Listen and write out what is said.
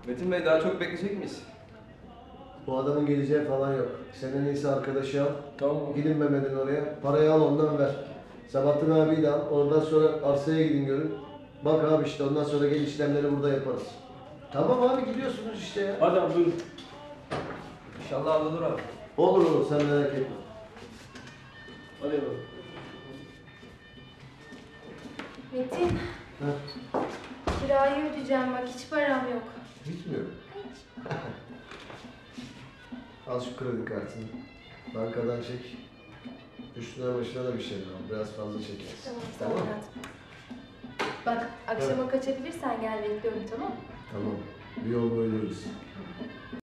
Metin Bey daha çok bekleyecek miyiz? Bu adamın geleceği falan yok. Sen en iyisi arkadaşı al. Tamam. Gidin Mehmet'in oraya. Parayı al ondan ver. Sabahattin abiyi de al. Ondan sonra arsaya gidin görün. Bak abi işte ondan sonra gel işlemleri burada yaparız. Tamam abi gidiyorsunuz işte ya. Hadi abi buyurun. İnşallah hallolur abi. Olur olur sen merak etme. Hadi bakalım. Metin, Heh, kirayı ödeyeceğim bak hiç param yok. hiç mi yok? Al şu kredi kartını. Bankadan çek. Üstüne başına da bir şey al. Biraz fazla çekersin. Tamam, sağ ol hayatım. Bak akşama kaçabilirsen gel bekliyorum tamam mı? Tamam. Bir yol boylarız.